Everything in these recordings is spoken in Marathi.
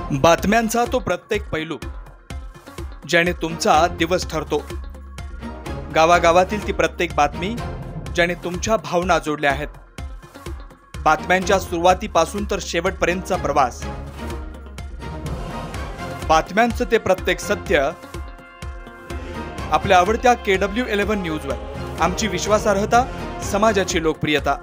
बातम्यांचा तो प्रत्येक पैलू ज्याने तुमचा दिवस ठरतो। गावागावातील ती प्रत्येक बातमी ज्याने तुमच्या भावना जोडल्या आहेत। बातम्यांच्या सुरुवातीपासून तर शेवटपर्यंतचा प्रवास। बातम्यांचं ते प्रत्येक सत्य आपल्या आवडत्या KW11 न्यूजवर। आमची विश्वासार्हता, समाजाची लोकप्रियता।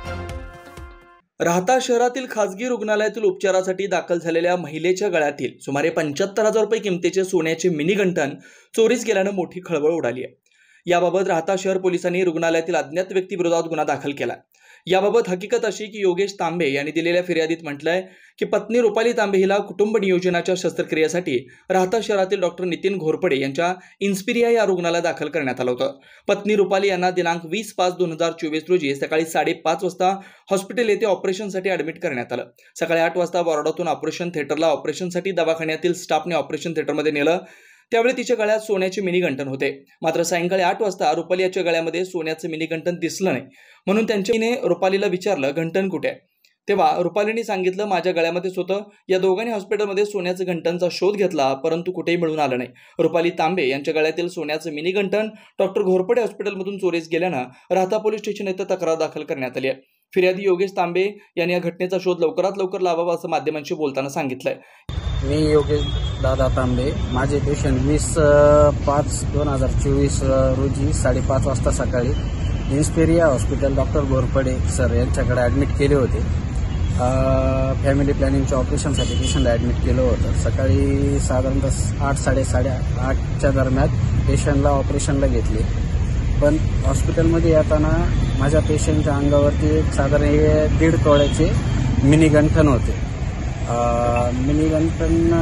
राहता शहरातील खासगी रुग्णालयातील उपचारासाठी दाखल झालेल्या महिलेच्या गळ्यातील सुमारे 75,000 रुपये किमतीचे सोन्याचे मिनी गंठण चोरीस गेल्याने मोठी खळबळ उडाली आहे। याबाबत राहता शहर पोलिसांनी रुग्णालयातील अज्ञात व्यक्तीविरोधात गुन्हा दाखल केला। याबाबत हकीकत अशी की योगेश तांबे यांनी दिलेल्या फिर्यादीत म्हटलंय की पत्नी रुपाली तांबे हिला कुटुंब नियोजनाच्या शस्त्रक्रियेसाठी राहता शहरातील डॉक्टर नितीन घोरपडे यांच्या इन्स्पिरिया या रुग्णालयात दाखल करण्यात आलं होतं। पत्नी रुपाली यांना दिनांक 20/5/2024 रोजी सकाळी 5:30 वाजता हॉस्पिटल येथे ऑपरेशनसाठी ॲडमिट करण्यात आलं। सकाळी 8 वाजता वॉर्डातून ऑपरेशन थिएटरला ऑपरेशनसाठी दवाखान्यातील स्टाफने ऑपरेशन थिएटरमध्ये नेलं। त्यावेळी तिच्या गळ्यात सोन्याचे मिनी गंठण होते। मात्र सायंकाळी 8 वाजता रुपाली याच्या गळ्यामध्ये सोन्याचे मिनी गंठण दिसलं नाही, म्हणून त्यांच्याने रुपालीला विचारलं गंठण कुठे आहे। तेव्हा रुपालीने सांगितलं माझ्या गळ्यामध्येच होतं। या दोघांनी हॉस्पिटलमध्ये सोन्याचं गंठणचा शोध घेतला, परंतु कुठेही मिळून आलं नाही। रुपाली तांबे यांच्या गळ्यातील सोन्याचं मिनी गंठण डॉक्टर घोरपडे हॉस्पिटलमधून चोरीस गेल्यानं राहता पोलीस स्टेशन येथे तक्रार दाखल करण्यात आली आहे। फिर्यादी योगेश तांबे यांनी या घटनेचा शोध लवकरात लवकर लावावा असं माध्यमांशी बोलताना सांगितलंय। मी योगेश दादा तांबे, माझे पेशंट 20/5/2024 रोजी 5:30 वाजता सकाळी Inspiria hospital doctor Ghorpade sir यांच्याकडे ॲडमिट केले होते। फॅमिली प्लॅनिंगच्या ऑपरेशनसाठी पेशंटला ॲडमिट केलं होतं। सकाळी साधारणतः 8-8:30च्या दरम्यान पेशंटला ऑपरेशनला घेतले, पण हॉस्पिटलमध्ये येताना माझ्या पेशंटच्या अंगावरती साधारण 1.5 तोळ्याचे मिनी गंठण होते। मिनी गंठण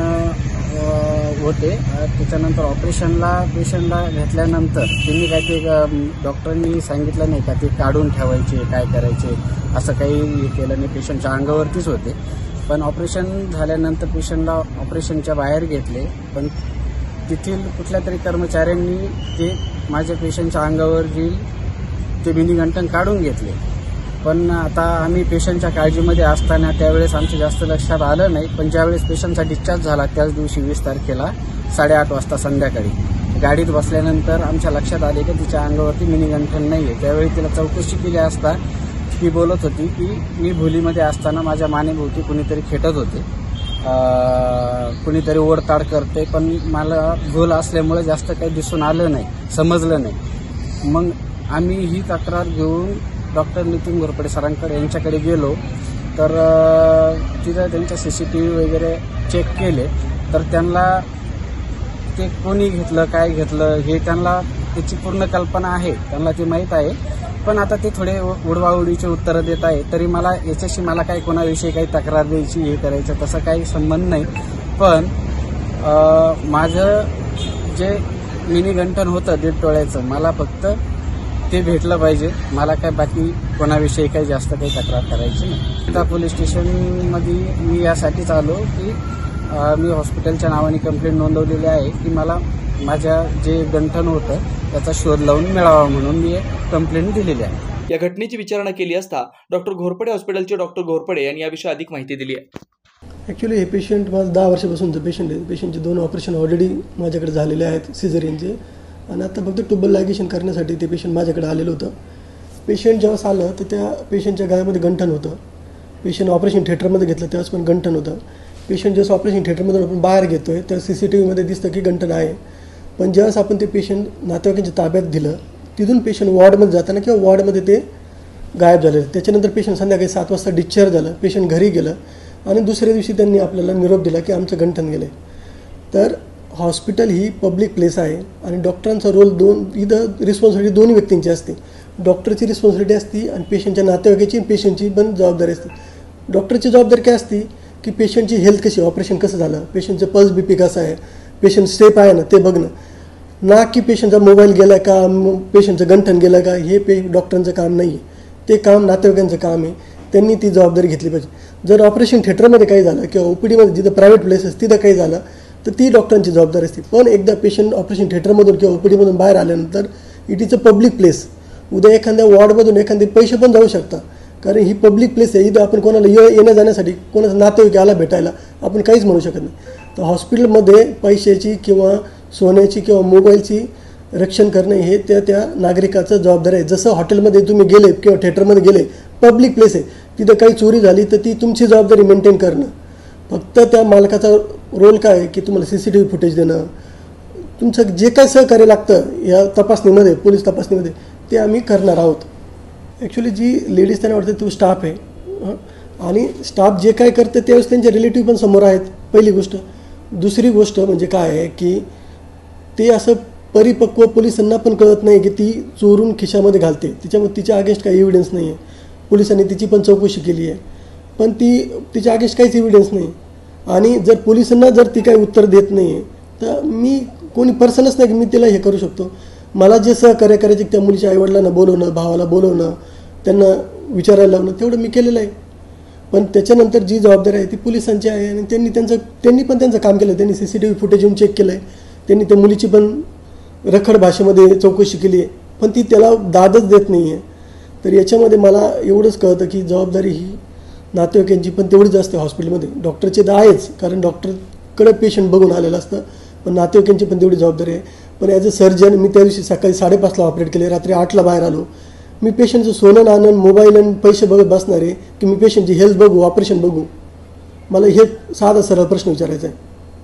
होते। त्याच्यानंतर ऑपरेशनला पेशंटला घेतल्यानंतर त्यांनी काय ते डॉक्टरांनी सांगितलं नाही का ते काढून ठेवायचे, काय करायचे, असं काही केलं नाही। पेशंटच्या अंगावरतीच होते, पण ऑपरेशन झाल्यानंतर पेशंटला ऑपरेशनच्या बाहेर घेतले, पण तेथील कुठल्या तरी कर्मचाऱ्यांनी ते माझ्या पेशंटच्या अंगावरील ते मिनी गंठण काढून घेतले। पण आता आम्ही पेशंटच्या काळजीमध्ये असताना त्यावेळेस आमच्या जास्त लक्षात आलं नाही, पण ज्यावेळेस पेशंटचा डिस्चार्ज झाला त्याच दिवशी 20 तारखेला 8:30 वाजता संध्याकाळी गाडीत बसल्यानंतर आमच्या लक्षात आले की तिच्या अंगावरती मिनी गंठण नाही आहे। त्यावेळी तिला चौकशी केली असता ती बोलत होती की मी भुलीमध्ये असताना माझ्या मानेभोवती कुणीतरी खेटत होते, कुणीतरी ओढताड करते, पण मला भूल असल्यामुळे जास्त काही दिसून आलं नाही, समजलं नाही। मग आम्ही ही तक्रार घेऊन डॉक्टर नितीन घोरपडे सरांकडे यांच्याकडे गेलो, तर तिथं त्यांच्या CCTV वगैरे चेक केले, तर त्यांना ते कोणी घेतलं, काय घेतलं हे त्यांना त्याची पूर्ण कल्पना आहे, त्यांना ते माहीत आहे। पण आता ते थोडे उडवाउडीचे उत्तरं देत आहे, तरी मला याच्याशी मला काही कोणाविषयी काही तक्रार द्यायची, हे करायचं तसं काही संबंध नाही। पण माझं जे मिनी गंठण होतं 1.5 तोळ्याचं, मला फक्त ते भेटलं पाहिजे। मला काय बाकी कोणाविषयी काही जास्त काही तक्रार करायची नाही। आता पोलीस स्टेशनमध्ये मी यासाठीच आलो की मी हॉस्पिटलच्या नावाने कंप्लेंट नोंदवलेली आहे की मला माझ्या जे गंठण होतं त्याचा शोध लावून मिळावा, म्हणून मी एक कंप्लेंट दिलेली आहे। या घटनेची विचारणा केली असता डॉक्टर घोरपडे हॉस्पिटलचे डॉक्टर घोरपडे यांनी याविषयी अधिक माहिती दिली आहे। ॲक्च्युली हे पेशंट माझं 10 वर्षापासूनचं पेशंट आहे। पेशंटचे 2 ऑपरेशन ऑलरेडी माझ्याकडे झालेले आहेत सिझेरियनचे, आणि आता फक्त ट्यूबल लायगेशन करण्यासाठी ते पेशंट माझ्याकडे आलेलं होतं। पेशंट जेव्हा आलं तर त्या पेशंटच्या गळ्यामध्ये गंठण होतं। पेशंट ऑपरेशन थिएटरमध्ये घेतलं त्यावेळेस पण गंठण होतं। पेशंट जसं ऑपरेशन थिएटरमधून आपण बाहेर घेतो आहे तर CCTVमध्ये दिसतं की गंठण आहे, पण ज्यावेळेस आपण ते पेशंट नातेवाईकांच्या ताब्यात दिलं, तिथून पेशंट वॉर्डमध्ये जाताना किंवा वॉर्डमध्ये ते गायब झाले। त्याच्यानंतर पेशंट संध्याकाळी 7 वाजता डिस्चार्ज झालं, पेशंट घरी गेलं, आणि दुसऱ्या दिवशी त्यांनी आपल्याला निरोप दिला की आमचं गंठण गेलं। तर हॉस्पिटल ही पब्लिक प्लेस आहे, आणि डॉक्टरांचा रोल इथं रिस्पॉन्सिबिलिटी दोन्ही व्यक्तींची असते। डॉक्टरची रिस्पॉन्सिबिलिटी असते आणि पेशंटच्या नातेवाईकाची पेशंटची पण जबाबदारी असते। डॉक्टरची जबाबदारी काय असते की पेशंटची हेल्थ कशी, ऑपरेशन कसं झालं, पेशंटचं पल्स BP कसं आहे, पेशंट सेफ आहे ना ते बघणं, ना की पेशंटचा मोबाईल गेला का, पेशंटचं गंठण गेलं का, हे डॉक्टरांचं काम नाही आहे, ते काम नातेवाईकांचं काम आहे। त्यांनी ती जबाबदारी घेतली पाहिजे। जर ऑपरेशन थिएटरमध्ये काही झालं किंवा OPDमध्ये जिथं प्रायव्हेट प्लेसेस तिथं काही झालं तर ती डॉक्टरांची जबाबदारी असते। पण एकदा पेशंट ऑपरेशन थिएटरमधून किंवा OPDमधून बाहेर आल्यानंतर it is a public place. उद्या एखाद्या वॉर्डमधून एखादे पैसे पण जाऊ शकतात, कारण ही पब्लिक प्लेस आहे. इथं आपण कोणाला येण्या जाण्यासाठी कोणाचा नातेवाईक आला भेटायला आपण काहीच म्हणू शकत नाही. तर हॉस्पिटलमध्ये पैशाची किंवा सोन्याची किंवा मोबाईलची रक्षण करणे हे त्या नागरिकाचं जबाबदारी आहे. जसं हॉटेलमध्ये तुम्ही गेले किंवा थिएटरमध्ये गेले, पब्लिक प्लेस आहे, तिथं काही चोरी झाली तर ती तुमची जबाबदारी मेंटेन करणं. फक्त त्या मालकाचा रोल काय आहे की तुम्हाला CCTV फुटेज देणं, तुमचं जे काय सहकार्य लागतं या तपासणीमध्ये, पोलीस तपासणीमध्ये, ते आम्ही करणार आहोत. ॲक्च्युली जी लेडीज त्यांना वाटतं तो स्टाफ आहे आणि स्टाफ जे काय करते त्यावेळेस त्यांचे रिलेटिव्ह पण समोर आहेत, पहिली गोष्ट. दुसरी गोष्ट म्हणजे काय आहे की ते असं परिपक्व पोलिसांना पण कळत नाही की ती चोरून खिशामध्ये घालते. तिच्यामुळे तिच्या अगेन्स्ट काही एव्हिडन्स नाही आहे. पोलिसांनी तिची पण चौकशी केली आहे, पण तिच्या अगेन्स्ट काहीच एव्हिडन्स नाही. आणि जर पोलिसांना जर ती काही उत्तर देत नाही आहे तर मी कोणी पर्सनच नाही की मी तिला हे करू शकतो. मला जे सहकार्य करायचे त्या मुलीच्या आईवडिलांना बोलवणं, भावाला बोलवणं, त्यांना विचारायला लावणं, तेवढं मी केलेलं आहे. पण त्याच्यानंतर जी जबाबदारी आहे ती पोलिसांची आहे आणि त्यांनी पण त्यांचं काम केलं. त्यांनी CCTV फुटेज येऊन चेक केलं आहे. त्यांनी त्या मुलीची पण रखड भाषेमध्ये चौकशी केली आहे, पण ती त्याला दादच देत नाही आहे. तर याच्यामध्ये मला एवढंच कळतं की जबाबदारी ही नातेवाईकांची पण तेवढीच असते हॉस्पिटलमध्ये. डॉक्टरचे तर आहेच, कारण डॉक्टरकडे पेशंट बघून आलेला असतं, पण नातेवाईकांची पण तेवढी जबाबदारी आहे. पण ॲज अ सर्जन मी त्या दिवशी सकाळी 5:30ला ऑपरेट केले, रात्री 8ला बाहेर आलो. मी पेशंटचं सोनं नाणं, मोबाईल आणि पैसे बघत बसणार आहे की मी पेशंटची हेल्थ बघू, ऑपरेशन बघू? मला हे साधा सरळ प्रश्न विचारायचा आहे.